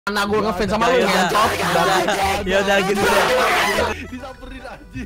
Anak gue ngefans sama lu ngencot. Ya udah gitu deh. Disamperin anjing.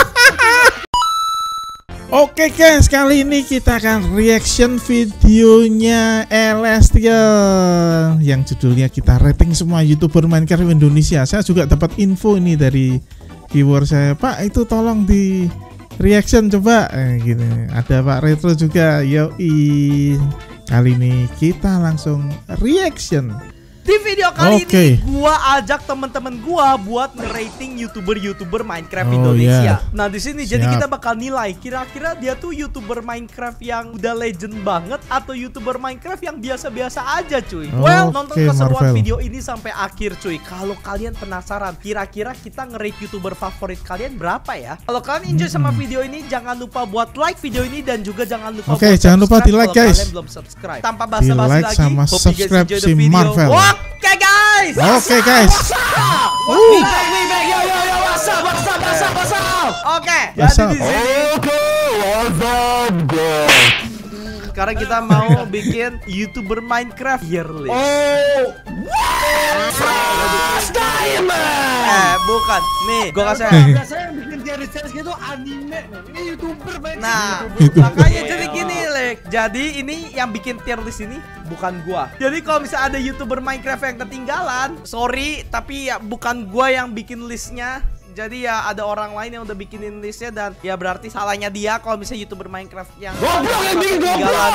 Oke guys, kali ini kita akan reaction videonya Elestial yang judulnya kita rating semua YouTuber Minecraft Indonesia. Saya juga dapat info ini dari viewer saya, Pak itu tolong di reaction coba gini. Ada Pak Retro juga. Yoi, kali ini kita langsung reaction. Di video kali ini gua ajak teman-teman gua buat ngerating YouTuber Minecraft Indonesia. Nah, di sini jadi kita bakal nilai kira-kira dia tuh YouTuber Minecraft yang udah legend banget atau YouTuber Minecraft yang biasa-biasa aja, cuy. Nonton keseruan video ini sampai akhir, cuy. Kalau kalian penasaran, kira-kira kita ngerate YouTuber favorit kalian berapa ya? Kalau kalian enjoy sama video ini, jangan lupa buat like video ini dan juga jangan lupa jangan lupa di like guys. Kalian belum subscribe. Tanpa basa-basi like lagi, sama subscribe si Marvel. Oke guys. Oke guys. Oke, jadi di sini. Sekarang kita mau bikin YouTuber Minecraft year list. Bukan. Nih, gua kasih. Biasanya yang bikin tier list gitu anime. Ini YouTuber Minecraft. Nah, makanya jadi gini, Lek. Jadi ini yang bikin tier list ini bukan gua. Jadi kalau misalnya ada YouTuber Minecraft yang ketinggalan, sorry, tapi ya bukan gua yang bikin listnya. Jadi ya ada orang lain yang udah bikinin listnya dan ya berarti salahnya dia kalau misalnya YouTuber Minecraft yang ketinggalan.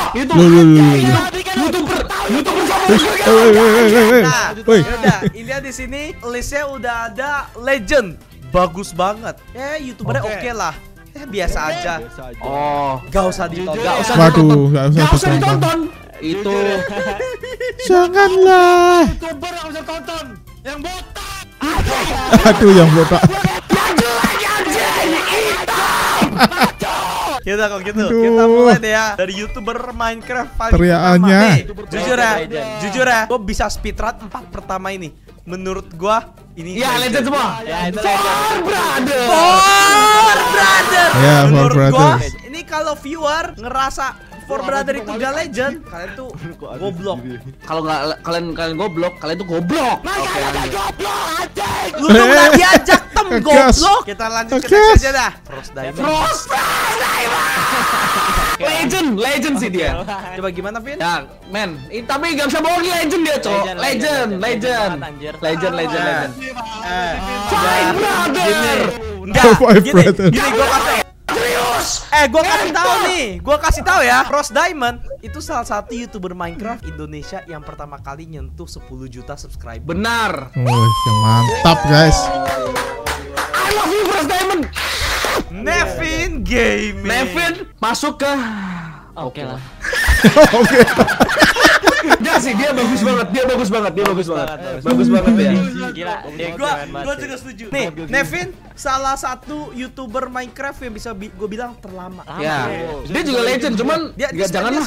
Nah, udah, ini di sini listnya udah ada legend, bagus banget. YouTubernya oke lah. Biasa aja. Gak usah ditonton. Gak usah ditonton. Itu janganlah. YouTuber yang usah tonton. Yang botak. Aduh, yang botak. Kita kok gitu. Kita mulai deh ya dari YouTuber Minecraft paling teriakannya. Jujur ya, gue bisa speedrun 4 pertama ini. Menurut gua ini legend semua. Ya, itu Brother. Ya, menurut gua Brothers. ini kalau viewer ngerasa For Brother itu gak legend, kalian tuh goblok. Kalau nggak kalian goblok, kalian tuh goblok. Lu tuh nggak diajak goblok. Kita lanjut ke next aja dah. Frost Diamond. Legend sih dia. Coba gimana, Vin? Ya, men, tapi gak bisa bohong, legend dia, cok. Legend. Five brother. Gini gua kasih. Gua kasih tahu ya. Frost Diamond itu salah satu YouTuber Minecraft Indonesia yang pertama kali nyentuh 10 juta subscriber. Benar. Mantap guys. I love you Frost Diamond. Nevin Gaming. Nevin masuk ke Oke lah. Oke. Enggak sih, dia bagus banget ya. Gila. Gua juga setuju. Nih, Nevin salah satu YouTuber Minecraft yang bisa gue bilang terlama. Ya. Dia juga legend, cuman janganlah.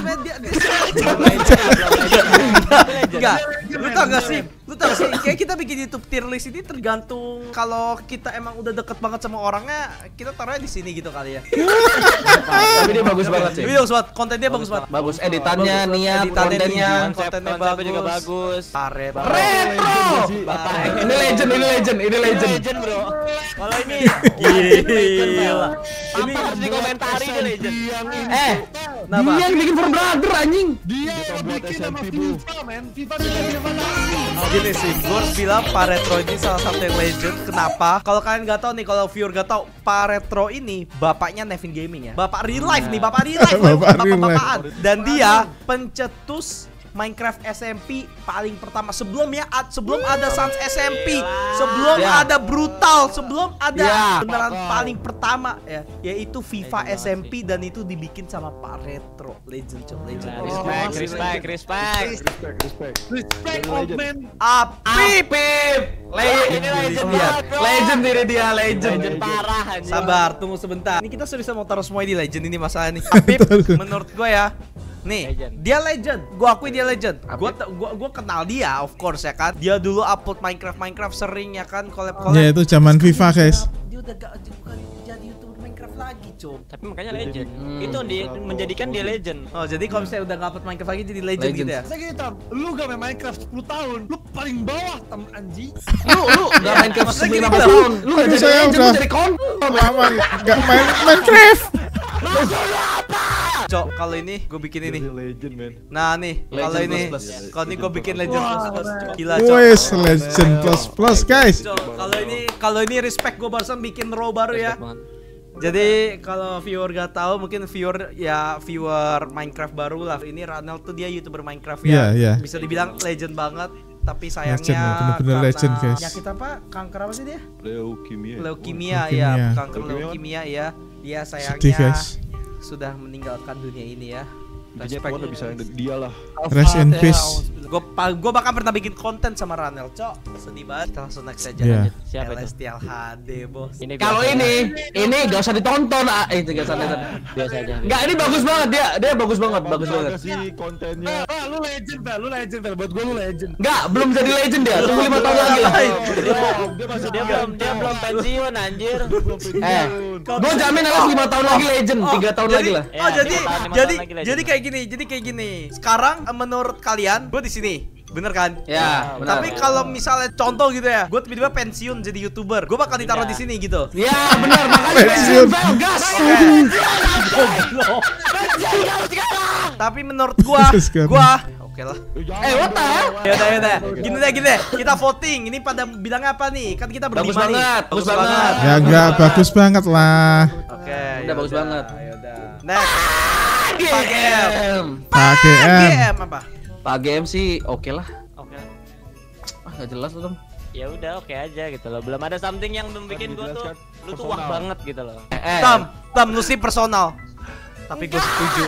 Enggak. Lu tau gak sih? Kayak kita bikin YouTube tier list ini tergantung kalau kita emang udah deket banget sama orangnya, kita taruhnya di sini gitu kali ya. Tapi dia bagus banget sih. Kontennya bagus banget. Bagus editannya, niat, kontennya bagus juga bagus. Retro. Ini legend, bro. Kalau ini gila. Ini harus dikomentari nih legend. Kenapa? Dia yang bikin For Brother anjing. Dia yang bikin nama FIFA, men. FIFA Gini sih, gue harus bilang Pak Retro ini salah satu yang legend. Kenapa? Kalau kalian nggak tahu nih, kalau viewer nggak tahu, Pak Retro ini bapaknya Nevin Gaming ya. Bapak real life nih, bapak bapak-bapakan. Dan dia pencetus Minecraft SMP paling pertama sebelum ada Sans SMP, sebelum ada Brutal, sebelum ada beneran paling pertama ya, yaitu FIFA SMP dan itu dibikin sama Pak Retro. Legend. Respect. Apip. Legend parah. Sabar, tunggu sebentar. Ini kita serius mau taruh semua di legend ini masalah nih. Apip menurut gue ya. Nih, dia legend. Gua akui dia legend. Gua kenal dia, of course ya kan. Dia dulu upload Minecraft sering ya kan, collab. Ya itu zaman FIFA, guys. Dia udah bukan jadi YouTuber Minecraft lagi, Cok. Tapi makanya legend. Itu menjadikan dia legend. Oh, jadi kalau misalnya udah ngupload Minecraft lagi jadi legend gitu ya? Saya gini, Tam, lu gak main Minecraft 10 tahun, lu paling bawah, Tam, anjing. Lu enggak main Minecraft maksudnya 15 gini, tahun. Lu enggak Aduh, jadi saya legend, lu udah- jadi kon. Lama nggak main Minecraft. Cok, kalau ini gue bikin ini. Legend, man. Nah nih, kalau Legend ini, plus. kalau ini gue bikin legend Wah, plus plus. man. Gila, Cok. Wes, Legend plus guys. Cok, kalau ini respect gue barusan bikin row baru ya. Respect banget. Jadi kalau viewer gak tahu, mungkin viewer Minecraft baru lah. Ini Ranel tuh dia YouTuber Minecraft Iya, ya. iya. Bisa dibilang legend banget. Tapi Legend, sayangnya bener-bener karena legend, guys. penyakit apa? Kanker apa sih dia? Leukemia. Leukemia Leukemia. ya, kanker Leukemia. leukemia ya. Dia Sedih sayangnya guys. sudah meninggalkan dunia ini ya. Intinya Tuhan udah bisa dia lah. Rest in peace. Gue bakal pernah bikin konten sama Ranel, Cok. Sedih banget. Kita langsung next aja. Iya. Lanjut. Siapa itu? Celestial HD, bos. Ini Kalau biasa ini gak usah ditonton. Itu gak usah ditonton. biasa aja. Enggak, ini bagus banget dia bagus banget, bagus banget. Ada sih kontennya. Lu legend, Bel. Lu legend, Bel. Buat gue lu legend. Enggak, belum jadi legend dia. Tunggu 5 tahun lagi lah. Dia masih Dia belum pensiun anjir. Gue jamin Alex 5 tahun lagi legend, 3 tahun jadi, lagi lah. Oh, Ya, jadi 5 tahun lagi legend. jadi kayak gini. Sekarang menurut kalian, gue di sini. Bener kan? Ya, benar. Tapi kalau misalnya contoh gitu ya, gue tiba-tiba pensiun jadi YouTuber, gue bakal ditaruh di sini gitu. Ya, benar, makanya Pensiun. Bel, gas. Tapi menurut gua, oke lah. What the hell? Yaudah. Gini deh. Kita voting. Ini pada bilang apa nih? Kan kita Bagus berlima nih. banget, bagus banget. Ya enggak bagus banget lah. Oke. Udah bagus banget. Yaudah. Next. GM. PGM. GM apa? Pak GM sih oke lah. Oke. Gak jelas lu, Tom. Ya udah oke aja gitu loh. Belum ada something yang bikin gua tuh lu tuh wah banget gitu loh. Tam, lu sih personal. Tapi gue setuju.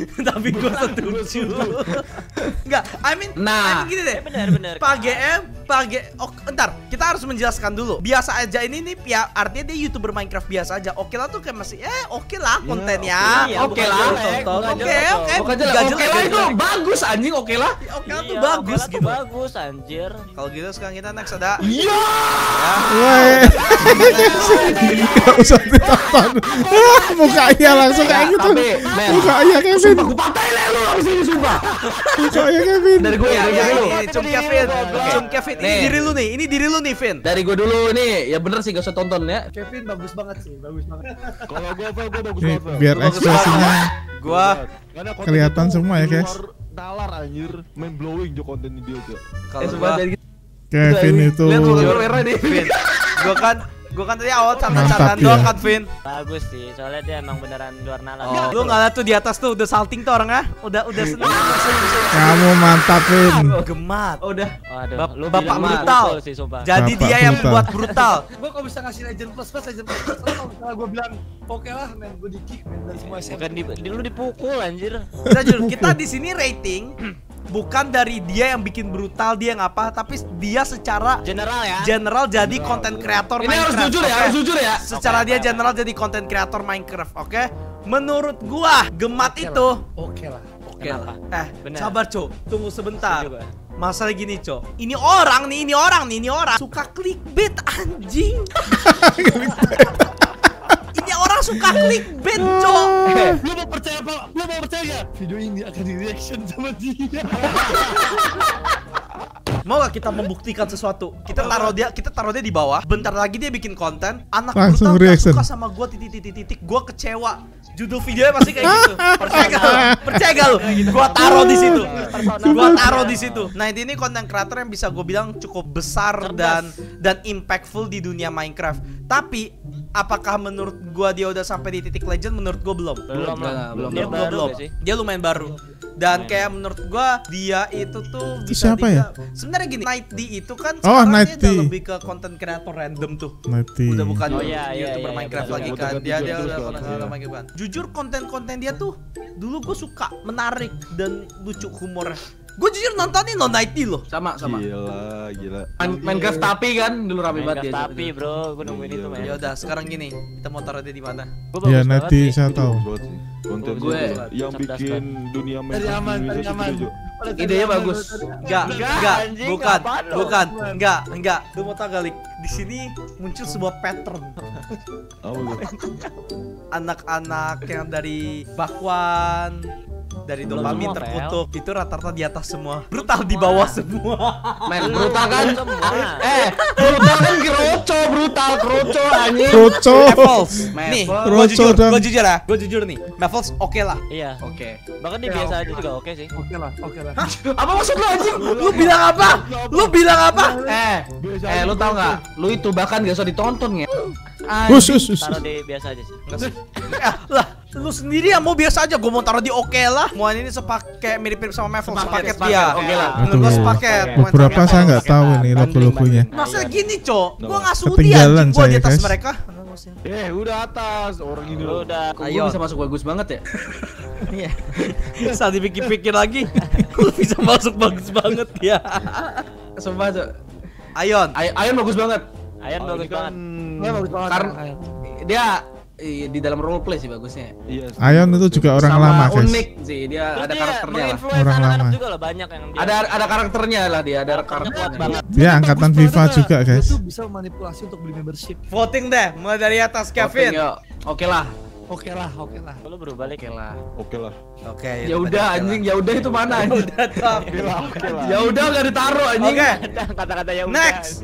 Enggak, I mean gini deh. Benar. Entar, kita harus menjelaskan dulu. Biasa aja ini nih ya, artinya dia YouTuber Minecraft biasa aja. Oke lah tuh kayak masih oke lah kontennya. Oke lah. Oke. Bukan jelas. Oke lah itu bagus anjing, oke lah. Oke lah tuh Iya, bagus Oke lah tuh gitu. bagus anjir. Kalau gitu sekarang kita next ada Weh. Gak usah ditonton. Mukanya langsung kayak gitu. Mukanya Kevin. Aku patahin lu abis ini sumpah. Mukanya Kevin. Dari gue ya, dari dulu. Cum Kevin. Ini Nih. diri lu nih, Vin. Dari gue dulu nih, ya bener sih gak usah tonton ya. Kevin bagus banget sih, bagus banget. Kalau gue bagus Nih, banget. Bel. biar ekspresinya Gua Karena konten kelihatan itu semua ya, di guys. luar nalar anjir, main blowing jo konten dia Jo. kalau Sumpah gua dari Kevin itu Lihat muka merah nih. Vin. Gua kan tadi awal Mantap canda-candaan ya. doang kan, Vin. Bagus sih, soalnya dia emang beneran luar nalar. Lu enggak lihat tuh di atas tuh udah salting tuh orangnya. Udah seneng. kamu mantapin. Gemat. Udah. Waduh, lu Bapak bilang brutal. betul sih sumpah. Jadi Bapak dia yang brutal. membuat brutal. Gue kalau bisa ngasih legend plus kalau misalnya gue bilang oke lah, men, gue di kick, men, dari semua SMP. Bukan lu dipukul anjir. Kita di sini rating bukan dari dia yang bikin brutal, dia ngapa, tapi dia secara General ya. general jadi konten kreator Ini harus Minecraft. jujur ya, oke? harus jujur ya. Secara dia general jadi konten kreator Minecraft, oke? Menurut gua Gemat itu Oke lah. oke Kenapa? lah. Bener. Sabar, Cok. Tunggu sebentar. Setuju gua. Masalah gini, Cok. Ini orang suka clickbait anjing. Ini orang suka clickbait, Cok. Lu mau percaya apa? Lu mau percaya gak? Video ini akan di reaction sama dia. Mau gak kita membuktikan sesuatu? Kita taruh dia di bawah. Bentar lagi dia bikin konten. Anak Langsung brutal gak reaction. suka sama gua titik. Gua kecewa. Judul videonya pasti kayak gitu. Percaya gak lu? Gua taruh di situ. Nah, ini konten kreator yang bisa gue bilang cukup besar dan impactful di dunia Minecraft. Tapi apakah menurut gua dia udah sampai di titik legend? Menurut gua belum. Belum. Dia baru gak sih? Dia lumayan baru. Dan kayak menurut gua dia itu tuh bisa siapa ya? Sebenarnya gini, Night D itu kan Oh, sekarang Night dia udah D. lebih ke konten kreator random tuh. Mati. Udah bukan Oh, iya, YouTuber iya, Minecraft benar, lagi benar. kan. Udah Dia ganti udah terus konten kan. Minecraft kan. Jujur konten-konten dia tuh dulu gue suka, menarik dan lucu humornya. Gue jujur nontonin lo Night D loh. Sama. Gila. Minecraft tapi kan dulu rame banget dia. Tapi bro, gue nungguin itu Ya men. udah, sekarang gini, kita mau taruh dia di mana? Gua Ya bagus nanti banget sih. saya tahu. Konten Gue yang cerdas bikin dunia main Dari aman, dari aman. Idenya bagus. anjing, bukan, apaan lo? bukan, enggak. Lu mau tahu gak, Lik? Di sini muncul sebuah pattern. Oh, lu. Anak-anak yang dari bakwan, dari dopamin semua, terkutuk, itu rata-rata di atas semua. Brutal di bawah semua. Men, brutal kan? Semua. Brutal kan kroco anjing. Kroco. Mevels. Nih, Kroco dan gue jujur nih. Mevels oke lah. Iya. Oke. Bahkan dia biasa aja juga oke sih. Oke lah. Apa maksud lu anjing? Lu bilang apa? Lu bilang apa? Lu tau nggak? Lu itu bahkan gak usah ditonton ya. Hus. Taruh di biasa aja sih. Lah, lu sendiri yang mau biasa aja. Gue mau taruh di oke lah. Mau ini sepaket mirip-mirip sama Mevels, sepaket dia. Oke lah. Menurut gue sepaket. Beberapa saya nggak tahu nih logo-logonya. Masa gini, Cok? Gue nggak sudi Ketinggalan anjing gua di saya, atas guys. mereka. Udah atas orang ini Lu loh. udah Kok Ayo. gua bisa masuk bagus banget ya? Iya. Saat dipikir-pikir lagi, lu bisa masuk bagus banget ya. Sumpah, Cok. Ayon. Ayon bagus banget. Ayan bagus banget. Dia bagus banget. Karena dia di dalam roleplay sih bagusnya. Iya. Ayon itu juga orang Sama lama, guys. unik sih, dia Terus ada dia karakternya lah. menginfluence Orang anak-anak lama. juga loh, banyak yang dia. Ada karakternya lah dia, ada kuat karakternya. banget. Dia angkatan FIFA juga, guys. Dia tuh bisa manipulasi untuk beli membership. Voting deh, mulai dari atas Kevin. Oke lah. Oke lah. Lu berubah Oke lah. Oke lah. Oke. Ya udah anjing, ya udah itu mana anjing? Oke lah. Ya udah enggak ditaruh anjing. Oke. Kata-kata yang Next.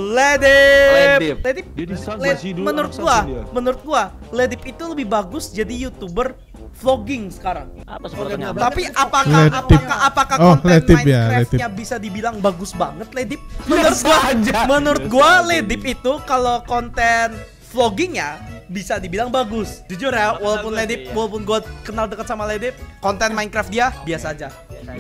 Ledip. Dia di Sans masih dulu. Menurut gua, Ledip itu lebih bagus jadi YouTuber vlogging sekarang. apa sebenarnya? Tapi apakah Ledip. Oh, konten Ledip ya, Minecraft-nya bisa dibilang bagus banget Ledip? Menurut gua Ledip itu kalau konten vloggingnya bisa dibilang bagus. Jujur ya, walaupun Ledip, walaupun gua kenal dekat sama Ledip, konten Minecraft dia biasa aja.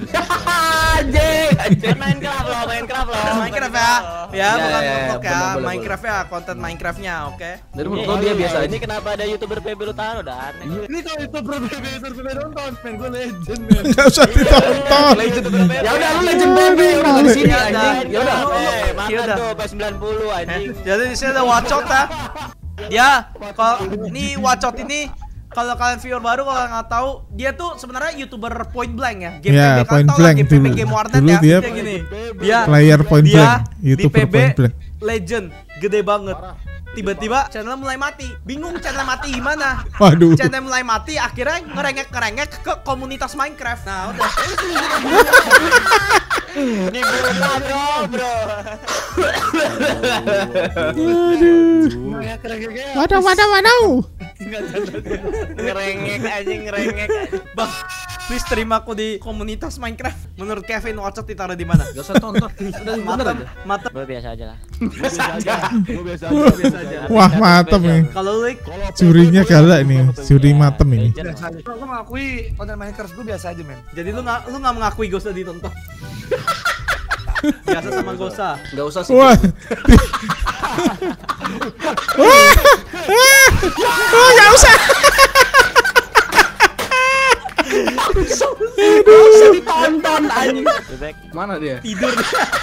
Anjing. Minecraft loh. Minecraft ya. Ya, bukan ya, vlog ya. boleh. Minecraft ya, konten Minecraft-nya, oke. Dari menurut gua dia biasa aja. Ini kenapa ada YouTuber PB lu taruh udah aneh. Ini kalau itu berbeda nonton, men gue legend men. Nggak usah ditonton. Ya udah lu legend baby udah di sini anjing. Ya udah. Makan tuh P90 anjing. Jadi di sini ada Wacot ya. Ya, kalau ini Wacot ini kalau kalian viewer baru kalau nggak tahu, dia tuh sebenarnya YouTuber Point Blank ya. Game Ya, PB, kalian Point tahu lah Blank game PB dulu. Game Warnet Dulu ya. dia gini. Player Point dia Blank, di YouTuber PB Point Blank. legend, gede banget. Tiba-tiba channel mulai mati. Bingung channel mati gimana? Waduh. Channel mulai mati, akhirnya ngerengek ke komunitas Minecraft. Nah, udah. Ini bro. Aduh. Ya keren-keren. Waduh. Ngerengek anjing. Bang, please terima aku di komunitas Minecraft. Menurut Kevin, Wacot ditaruh di mana? Gak usah tonton. Udah bener aja. Mata. Gue biasa aja lah. Gue biasa aja. Wah, matem nih. Kalau lu Jurinya galak nih. Juri matem ini. Biasa aja. Gue mengakui konten Minecraft gue biasa aja men. jadi lu nggak mengakui gak usah ditonton. Biasa sama gak usah. Enggak usah sih. Wah. Nggak usah. Ditonton anjing. Bebek. Mana dia? Tidur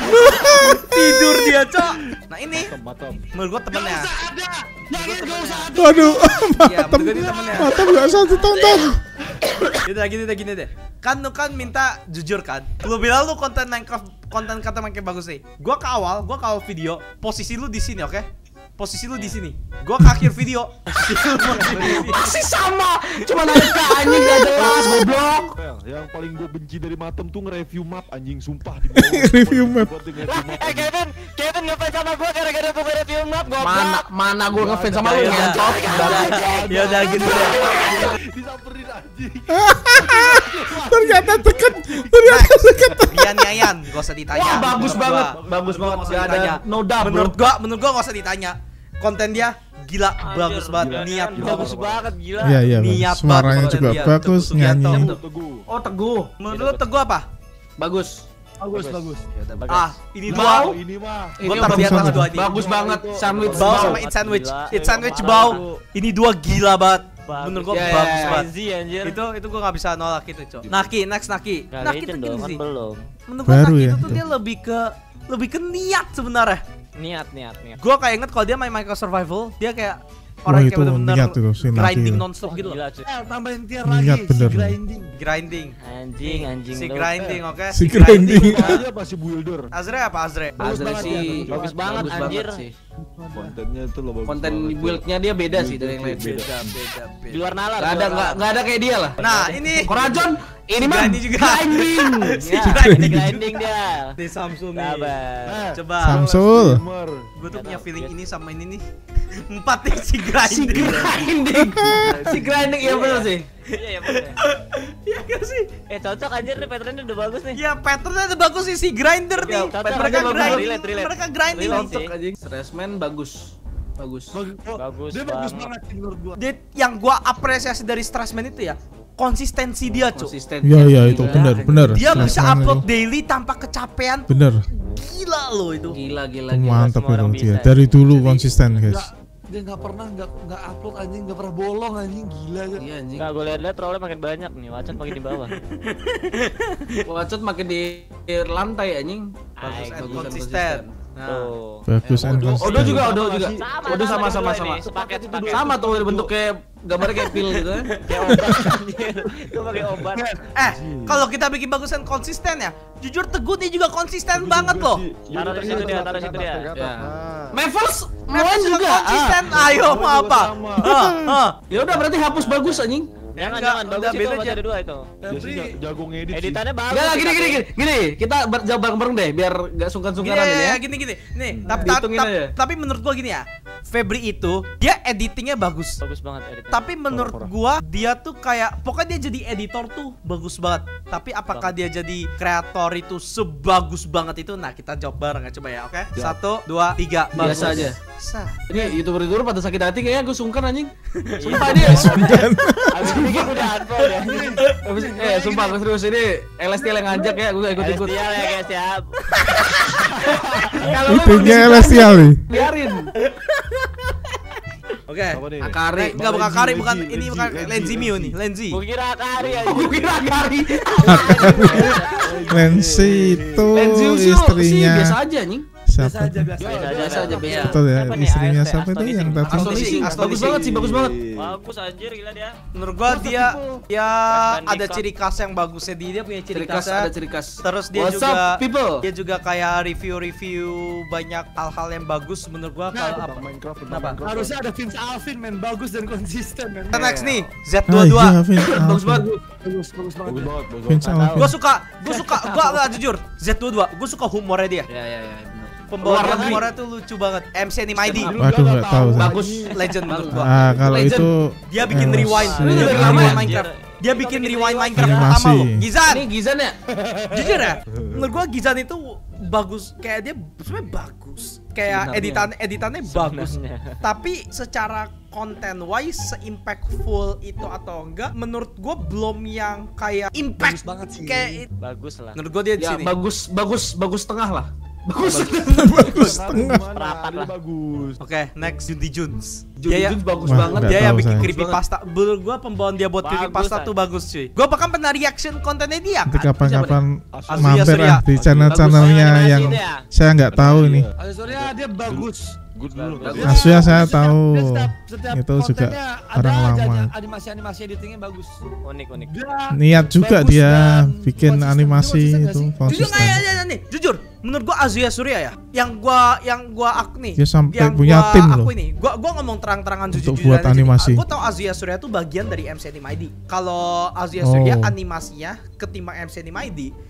dia, Cok. Nah, ini Matam. menurut gua temennya. Waduh. Iya, menurut gua ini temennya. Matem nggak usah ditonton. Gini deh. Kan lu kan minta jujur kan. Lu bilang lu konten kata Minecraft bagus nih. Gua ke awal video, posisi lu di sini, oke? Posisi lu di sini. Gua ke akhir video. Masih sama. Cuma naik ke anjing gak jelas goblok. Yang paling gue benci dari Matem tuh nge-review map anjing sumpah di Review map. Kevin ngefans sama gue gara-gara gue review map goblok. Mana gue ngefans sama lu Ya, ngancot. Ya udah gitu deh. Disamperin anjing. Ternyata deket. Rian Yayan, gak usah ditanya. Wah, bagus Menurut banget. gua. Bagus banget. Gak usah Gak ada ditanya. no doubt, bro. Menurut gua gak usah ditanya. Konten dia gila, bagus banget, niat bagus banget gila. Iya, iya. Niat Suaranya banget juga dia. bagus, Teguh Sugianto. nyanyi. Teguh. Oh, Teguh. Menurut lu Teguh apa? Bagus. Bagus. Ah, ini Bau. dua. Ini mah. Gua taruh di atas dua ini. Bagus banget. Sandwich Bau bau. sama It's Sandwich. Gila. It's Sandwich bau. Ini dua gila banget. Menurut gua Ya, bagus ya, banget. Crazy anjir. Itu gua gak bisa nolak itu, Cok. Naki, next Naki. Gak Naki legend tuh dong, gini kan sih. belum. Menurut gua Baru Naki ya, itu tuh itu. dia lebih ke niat sebenarnya. Niat. Gua kayak inget kalau dia main Minecraft Survival, dia kayak orang Wah, kayak itu bener-bener niat itu, si Naki grinding itu. nonstop gitu loh. Gila cuy. Tambahin tier Niat lagi, si bener. grinding. Grinding. Anjing Si lu. grinding, oke. Si grinding. Aja pasti builder. Azre apa Azre? Azre sih Bagus banget, anjir. sih. Kontennya itu lo bagus. Konten banget, build-nya dia beda sih dari yang lain. Beda. Di luar nalar. Gak ada kayak dia lah. Nah, ini Korajon ini mah grinding juga. grinding. Ya, grinding dia. di Samsung nih. Sabar. Coba. Samsul. Gamer. Gue tuh Nggak punya tahu, feeling ya. ini sama ini nih. 4 nih si Si grinding. grinding. Si grinding iya bener sih. Iya ya bener. Iya gak sih? Cocok anjir nih patternnya udah bagus nih. Ya patternnya udah bagus sih si grinder nih. cocok, Mereka cocok, grinding. relate. Mereka grinding. Relate Cocok sih. anjing. Stressman bagus. Bagus Dia bagus banget. banget sih menurut gua. Dia yang gua apresiasi dari Stressman itu ya konsistensi dia, Cuk. Konsisten. Iya itu benar. Dia bisa Stressman upload itu. daily tanpa kecapean. Bener. Gila loh itu. Gila. Mantap semua orang itu dia. bisa. Dari dulu konsisten guys. Dia nggak pernah nggak upload anjing, nggak pernah bolong anjing, gila aja. Iya anjing. Nggak, gue liat-liat trollnya makin banyak nih, Wacan makin di bawah. Wacot makin di lantai anjing. Bagus and Bagus and konsisten. Nah, Tuh. Bagus and Odo konsisten. juga. Sama, Odo sama. ini, sepaket. Sama tuh bentuk kayak gambarnya kayak pil gitu ya. Kayak obat anjir. Gue pakai obat. kalau kita bikin bagus dan konsisten ya, jujur Teguh nih juga konsisten banget loh. Taruh di situ dia, taruh di situ dia. Ya. Nah. Mevels Memang Moen juga juga. konsisten. Ayo mau apa? Ya udah berarti hapus bagus anjing. Jangan, Enggak, bagus udah itu beda obat aja. ada dua itu. Dia sih jago ngedit sih. Editannya bagus. Enggak sih, tapi- gini. Kita jawab bareng-bareng deh biar enggak Gini sungkan-sungkaran ini ya. gini. Nih, Dihitungin aja. tapi menurut gua gini ya. Febri itu dia editingnya bagus. Bagus banget editannya. Tapi menurut gua dia tuh kayak pokoknya dia jadi editor tuh bagus banget. Tapi apakah dia jadi kreator itu sebagus banget itu? Nah, kita jawab bareng ya, coba ya, oke? 1, 2, 3. Biasa aja. Bisa. Ini YouTuber pada sakit hati kayaknya gue sungkan anjing. Iya. Sumpah dia. Abis ini kan udah unfold ya. Sumpah gue serius ini LSTL yang ngajak ya gue ikut-ikut. Celestial ya guys ya. Kalau lu Itunya mau Celestial nih. biarin. Oke. Apa nih? Akari. Enggak bukan Kari, bukan Lenzi, ini Lenzi, bukan Lenzi, Lenzi Mio Lenzi. nih, Lenzi. Gue kira Akari aja. Gue kira Akari. Lenzi itu Lenzi sih istrinya biasa aja anjing. siapa? tuh? Biasa aja. Betul ya, Siapa nih? istrinya ART, siapa itu Astoni yang sih. tadi? Astoni sih. Bagus banget sih, bagus banget. Bagus anjir gila dia. Menurut gua dia ya Mas ada Bandika. ciri khas yang bagusnya dia punya ciri Ciri khas khasnya. ada ciri khas. Terus dia What's juga up, people? dia juga kayak review banyak hal-hal yang bagus menurut gua kalau apa. Tentang Minecraft, tentang Kenapa? Minecraft. Harusnya ada Vince Alvin men, bagus dan konsisten men. Kita next nih, Ah Z22. iya, Vin. Bagus banget. Bagus banget. Bagus banget, bagus Vince banget. Alvin. Gua suka, gua nggak jujur, Z22, gua suka humornya dia. Ya. Pembawaan Luar negeri. humornya tuh lucu banget. MC Anime ID, Waduh, nggak tahu saya. Bagus. legend menurut gua. Ah, kalau Legend. itu Dia bikin rewind, si Lu dia dari bikin lama rewind ya? Minecraft. Dia bikin rewind Minecraft Animasi. pertama lo. Gizan, Ini Gizan ya? jujur ya, menurut gua Gizan itu bagus, kayak dia sebenarnya bagus, kayak Sebenarnya. editannya bagus. Sebenarnya. Tapi secara content wise se-impactful itu atau enggak, menurut gua belum yang kayak impact Bagus banget sih. kayak Bagus lah. menurut gua dia di Ya sini. bagus tengah lah. Bagus. bagus tengah. Rapat lah. Bagus. Oke, next Junti Juns. Dia Jun bagus Wah, banget. nggak dia yang tahu bikin saya. creepypasta. Menurut gua pembawaan dia buat Bagus, creepypasta An. tuh bagus cuy. Gua bahkan pernah reaction kontennya dia Nanti kan. kapan-kapan Azuya mampir Surya. di channel-channelnya Bagus. yang Animasi dia. saya nggak tahu ini. Soalnya dia bagus. Good dulu. Bagus. Asya saya Setiap- tahu. setiap Itu juga kontennya orang ada aja lama. animasi editingnya bagus. Unik. Dia Niat juga bagus dia dan bikin konsisten. animasi Dia konsisten itu nggak sih? Jujur konsisten. nggak ya nih, jujur. Menurut gua Azuya Surya ya, yang gua aku nih. Dia sampai yang punya gua tim aku loh. ini. Gua ngomong terang-terangan Untuk jujur-jujuran buat aja nih. animasi. Gua tahu Azuya Surya itu bagian dari MC Anime ID. Kalau Azuya Surya Oh. animasinya ketimbang MC Anime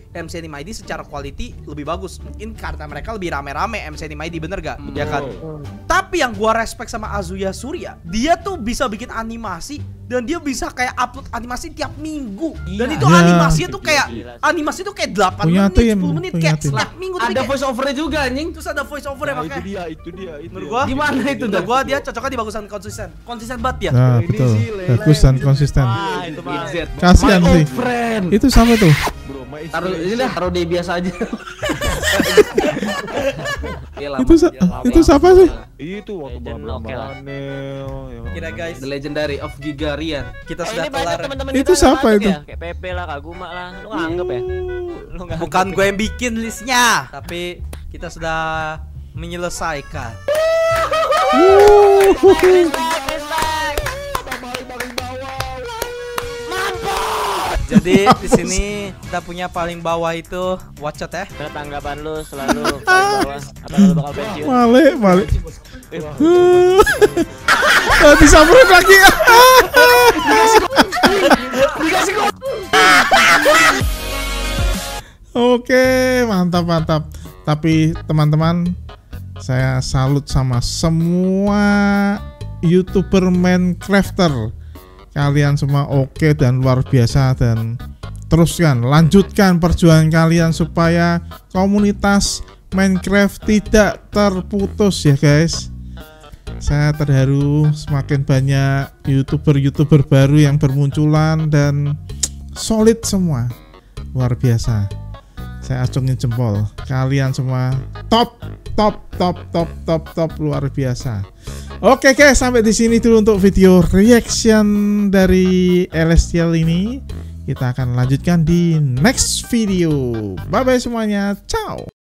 ID secara quality lebih bagus. Mungkin karena mereka lebih rame-rame MC Anime ID, bener gak? Ya kan? Tapi yang gua respect sama Azuya Surya, dia tuh bisa bikin animasi dan dia bisa kayak upload animasi tiap minggu. Dan itu Iya. animasinya tuh kayak Gila. animasi tuh kayak 8 Punya menit, tim, 10 menit punya kayak tim. setiap minggu tuh Ada kayak- voice overnya juga anjing. terus ada voice over ya Nah, makanya. itu dia. Menurut gua Gimana itu Menurut dah? gua dia cocoknya di bagusan konsisten banget ya. Nah, Ini betul. sih lele. Bagus dan konsisten. Wah, itu mah. Inzet. Kasihan My sih. old friend. Itu siapa tuh? Bro, my Taruh ini dah, taruh di biasa aja. Iya, lama. Itu siapa sih? Itu waktu Legend, Bang oke lah. Manel. Kira guys, The Legendary of Gigarian. kita Eh, sudah ini banyak kelar. teman-teman Itu kita yang siapa nganggep itu? ya? Kayak Pepe lah, Kaguma lah. Lu nganggep ya? Lu nganggep. Bukan gue yang bikin listnya, tapi kita sudah menyelesaikan. Respect. Jadi di sini kita punya paling bawah itu Wacot ya. Karena tanggapan lu selalu paling bawah. Apa lu bakal pensiun? Balik. Disamperin lagi. Oke, mantap. Tapi teman-teman, saya salut sama semua YouTuber Minecrafter. Kalian semua oke dan luar biasa, dan teruskan, lanjutkan perjuangan kalian supaya komunitas Minecraft tidak terputus ya guys. Saya terharu semakin banyak YouTuber baru yang bermunculan dan solid semua. Luar biasa. Saya acungin jempol. Kalian semua top luar biasa. Oke guys, sampai di sini dulu untuk video reaction dari Elestial ini. Kita akan lanjutkan di next video. Bye bye semuanya. Ciao.